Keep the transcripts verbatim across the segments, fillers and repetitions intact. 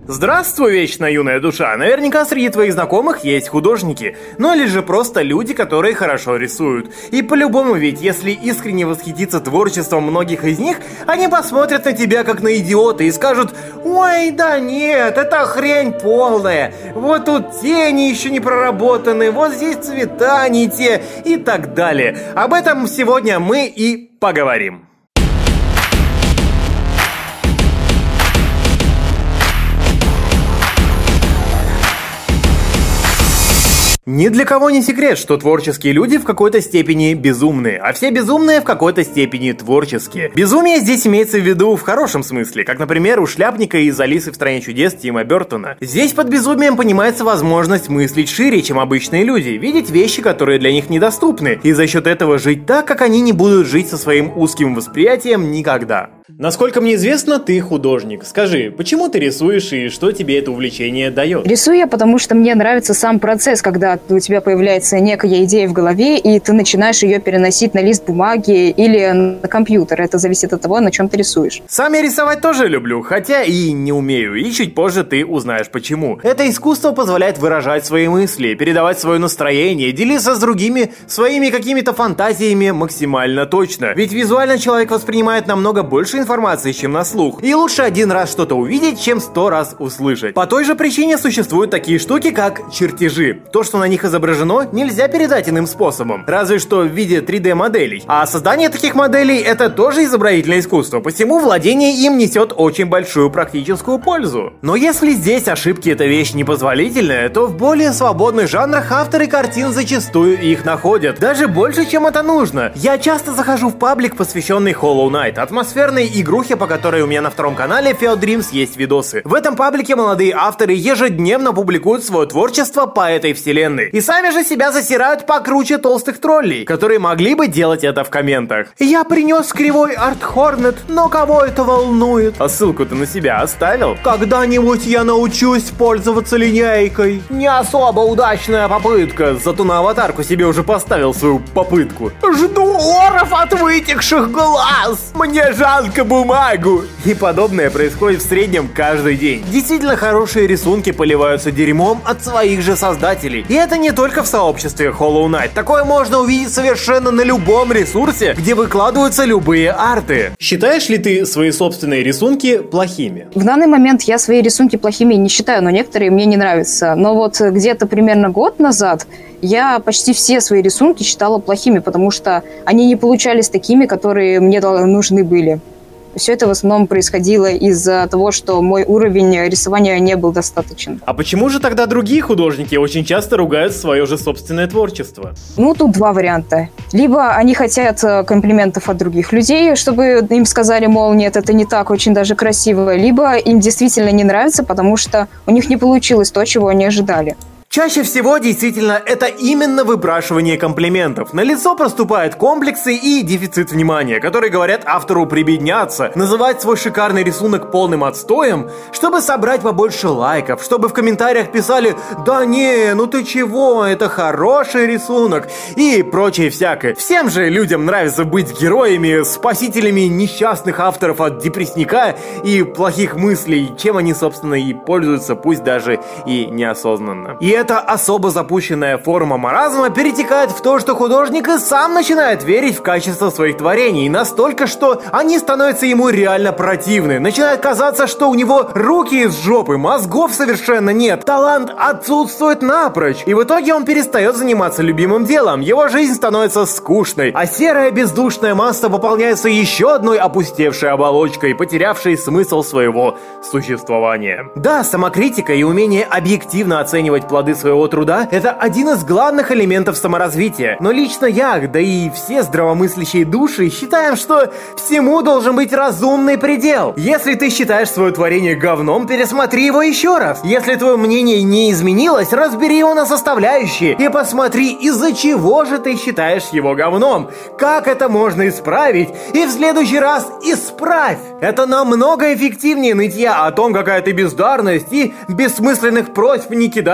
Здравствуй, вечно юная душа! Наверняка среди твоих знакомых есть художники, ну или же просто люди, которые хорошо рисуют. И по-любому ведь, если искренне восхититься творчеством многих из них, они посмотрят на тебя как на идиота и скажут: «Ой, да нет, это хрень полная, вот тут тени еще не проработаны, вот здесь цвета не те» и так далее. Об этом сегодня мы и поговорим. Ни для кого не секрет, что творческие люди в какой-то степени безумные, а все безумные в какой-то степени творческие. Безумие здесь имеется в виду в хорошем смысле, как, например, у шляпника из «Алисы в стране чудес» Тима Бертона. Здесь под безумием понимается возможность мыслить шире, чем обычные люди, видеть вещи, которые для них недоступны, и за счет этого жить так, как они не будут жить со своим узким восприятием никогда. Насколько мне известно, ты художник. Скажи, почему ты рисуешь и что тебе это увлечение дает? Рисую я, потому что мне нравится сам процесс, когда у тебя появляется некая идея в голове, и ты начинаешь ее переносить на лист бумаги или на компьютер. Это зависит от того, на чем ты рисуешь. Сам я рисовать тоже люблю, хотя и не умею, и чуть позже ты узнаешь почему. Это искусство позволяет выражать свои мысли, передавать свое настроение, делиться с другими своими какими-то фантазиями максимально точно. Ведь визуально человек воспринимает намного больше информации, чем на слух. И лучше один раз что-то увидеть, чем сто раз услышать. По той же причине существуют такие штуки, как чертежи. То, что на них изображено, нельзя передать иным способом, разве что в виде три дэ моделей. А создание таких моделей — это тоже изобразительное искусство, посему владение им несет очень большую практическую пользу. Но если здесь ошибки — это вещь непозволительная, то в более свободных жанрах авторы картин зачастую их находят. Даже больше, чем это нужно. Я часто захожу в паблик, посвященный Hollow Knight, атмосферной игрухе, по которой у меня на втором канале Field Dreams есть видосы. В этом паблике молодые авторы ежедневно публикуют свое творчество по этой вселенной. И сами же себя засирают покруче толстых троллей, которые могли бы делать это в комментах. Я принес кривой Арт Хорнет, но кого это волнует? А ссылку-то на себя оставил? Когда-нибудь я научусь пользоваться линейкой. Не особо удачная попытка, зато на аватарку себе уже поставил свою попытку. Жду оров от вытекших глаз. Мне жалко бумагу. И подобное происходит в среднем каждый день. Действительно хорошие рисунки поливаются дерьмом от своих же создателей. И это не только в сообществе Hollow Knight. Такое можно увидеть совершенно на любом ресурсе, где выкладываются любые арты. Считаешь ли ты свои собственные рисунки плохими? В данный момент я свои рисунки плохими не считаю, но некоторые мне не нравятся. Но вот где-то примерно год назад я почти все свои рисунки считала плохими, потому что они не получались такими, которые мне нужны были. Все это в основном происходило из-за того, что мой уровень рисования не был достаточен. А почему же тогда другие художники очень часто ругают свое же собственное творчество? Ну, тут два варианта. Либо они хотят комплиментов от других людей, чтобы им сказали, мол, нет, это не так, очень даже красиво. Либо им действительно не нравится, потому что у них не получилось то, чего они ожидали. Чаще всего, действительно, это именно выпрашивание комплиментов. Налицо проступают комплексы и дефицит внимания, которые говорят автору прибедняться, называть свой шикарный рисунок полным отстоем, чтобы собрать побольше лайков, чтобы в комментариях писали «Да не, ну ты чего, это хороший рисунок» и прочее всякое. Всем же людям нравится быть героями, спасителями несчастных авторов от депрессника и плохих мыслей, чем они, собственно, и пользуются, пусть даже и неосознанно. И эта особо запущенная форма маразма перетекает в то, что художник и сам начинает верить в качество своих творений настолько, что они становятся ему реально противны. Начинает казаться, что у него руки из жопы, мозгов совершенно нет, талант отсутствует напрочь. И в итоге он перестает заниматься любимым делом, его жизнь становится скучной, а серая бездушная масса пополняется еще одной опустевшей оболочкой, потерявшей смысл своего существования. Да, самокритика и умение объективно оценивать плоды своего труда — это один из главных элементов саморазвития. Но лично я, да и все здравомыслящие души, считаем, что всему должен быть разумный предел. Если ты считаешь свое творение говном, пересмотри его еще раз. Если твое мнение не изменилось, разбери его на составляющие и посмотри, из-за чего же ты считаешь его говном. Как это можно исправить? И в следующий раз исправь! Это намного эффективнее нытья о том, какая ты бездарность, и бессмысленных просьб не кидаться в тебя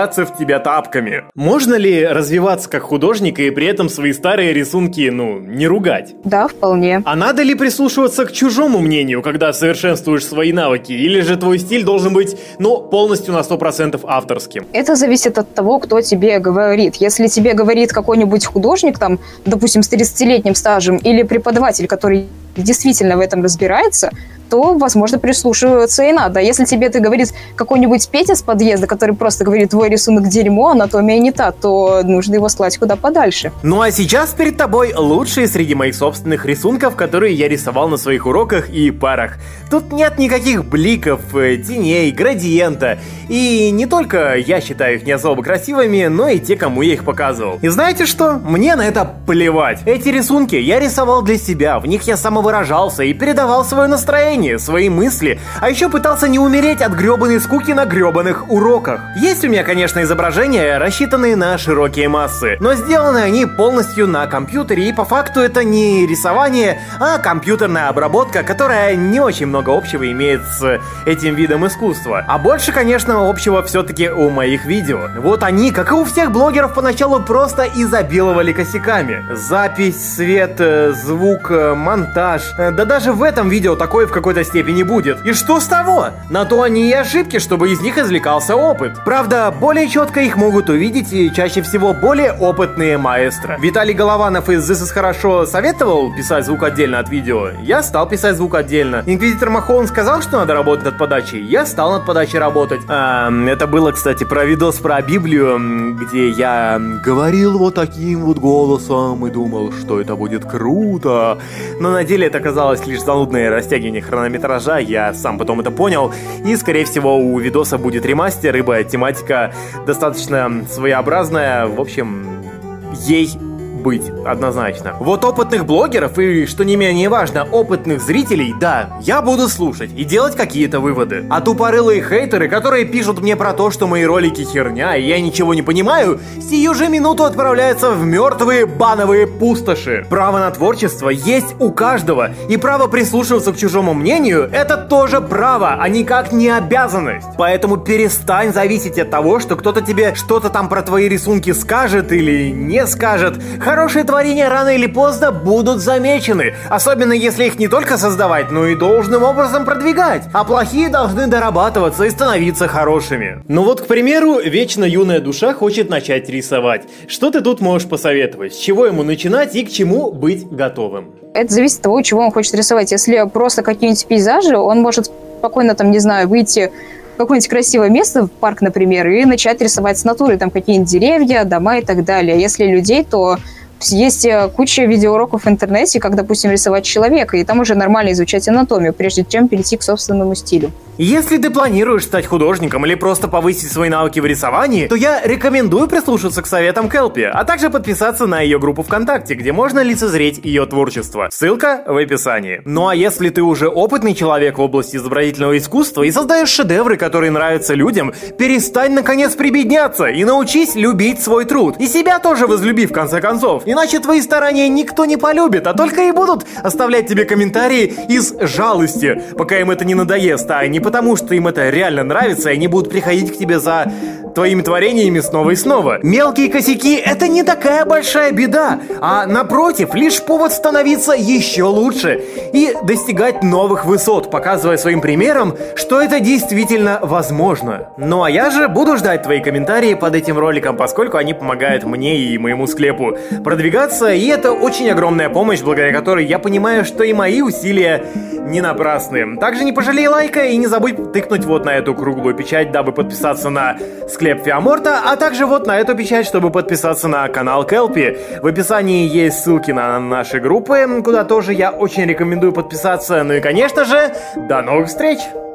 себя тапками. Можно ли развиваться как художник и при этом свои старые рисунки, ну, не ругать? Да, вполне. А надо ли прислушиваться к чужому мнению, когда совершенствуешь свои навыки? Или же твой стиль должен быть, ну, полностью на сто процентов авторским? Это зависит от того, кто тебе говорит. Если тебе говорит какой-нибудь художник, там, допустим, с тридцатилетним стажем, или преподаватель, который действительно в этом разбирается, то, возможно, прислушиваться и надо. Если тебе это говорит какой-нибудь Петя с подъезда, который просто говорит: твой рисунок дерьмо, анатомия не та, то нужно его слать куда подальше. Ну а сейчас перед тобой лучшие среди моих собственных рисунков, которые я рисовал на своих уроках и парах. Тут нет никаких бликов, теней, градиента. И не только я считаю их не особо красивыми, но и те, кому я их показывал. И знаете что? Мне на это плевать. Эти рисунки я рисовал для себя, в них я самовыражался и передавал свое настроение, свои мысли, а еще пытался не умереть от гребаной скуки на гребаных уроках. Есть у меня, конечно, изображения, рассчитанные на широкие массы, но сделаны они полностью на компьютере, и по факту это не рисование, а компьютерная обработка, которая не очень много общего имеет с этим видом искусства. А больше, конечно, общего все-таки у моих видео. Вот они, как и у всех блогеров, поначалу просто изобиловали косяками. Запись, свет, звук, монтаж. Да даже в этом видео такое в какой-то степени будет. И что с того? На то они и ошибки, чтобы из них извлекался опыт. Правда, более четко их могут увидеть и чаще всего более опытные маэстро. Виталий Голованов из This is Хорошо советовал писать звук отдельно от видео. Я стал писать звук отдельно. Инквизитор Махон сказал, что надо работать над подачей. Я стал над подачей работать. А, это было, кстати, про видос про Библию, где я говорил вот таким вот голосом и думал, что это будет круто. Но на деле это оказалось лишь занудное растягивание хронометража, я сам потом это понял, и скорее всего у видоса будет ремастер, ибо тематика достаточно своеобразная, в общем, ей быть, однозначно. Вот опытных блогеров и, что не менее важно, опытных зрителей, да, я буду слушать и делать какие-то выводы. А тупорылые хейтеры, которые пишут мне про то, что мои ролики херня и я ничего не понимаю, сию же минуту отправляются в мертвые бановые пустоши. Право на творчество есть у каждого, и право прислушиваться к чужому мнению — это тоже право, а никак не обязанность. Поэтому перестань зависеть от того, что кто-то тебе что-то там про твои рисунки скажет или не скажет. Хорошие творения рано или поздно будут замечены, особенно если их не только создавать, но и должным образом продвигать, а плохие должны дорабатываться и становиться хорошими. Ну вот, к примеру, вечно юная душа хочет начать рисовать. Что ты тут можешь посоветовать? С чего ему начинать и к чему быть готовым? Это зависит от того, чего он хочет рисовать. Если просто какие-нибудь пейзажи, он может спокойно, там, не знаю, выйти в какое-нибудь красивое место, в парк, например, и начать рисовать с натуры, там какие-нибудь деревья, дома и так далее. Если людей, то есть куча видеоуроков в интернете, как, допустим, рисовать человека, и там уже нормально изучать анатомию, прежде чем перейти к собственному стилю. Если ты планируешь стать художником или просто повысить свои навыки в рисовании, то я рекомендую прислушаться к советам Келпи, а также подписаться на ее группу ВКонтакте, где можно лицезреть ее творчество. Ссылка в описании. Ну а если ты уже опытный человек в области изобразительного искусства и создаешь шедевры, которые нравятся людям, перестань наконец прибедняться и научись любить свой труд. И себя тоже возлюби в конце концов. Иначе твои старания никто не полюбит, а только и будут оставлять тебе комментарии из жалости, пока им это не надоест, а не потому, что им это реально нравится, и они будут приходить к тебе за твоими творениями снова и снова. Мелкие косяки — это не такая большая беда, а напротив, лишь повод становиться еще лучше и достигать новых высот, показывая своим примером, что это действительно возможно. Ну а я же буду ждать твои комментарии под этим роликом, поскольку они помогают мне и моему склепу продвигаться, и это очень огромная помощь, благодаря которой я понимаю, что и мои усилия не напрасны. Также не пожалей лайка и не забудь тыкнуть вот на эту круглую печать, дабы подписаться на склеп Фиаморта, а также вот на эту печать, чтобы подписаться на канал Келпи. В описании есть ссылки на наши группы, куда тоже я очень рекомендую подписаться. Ну и, конечно же, до новых встреч!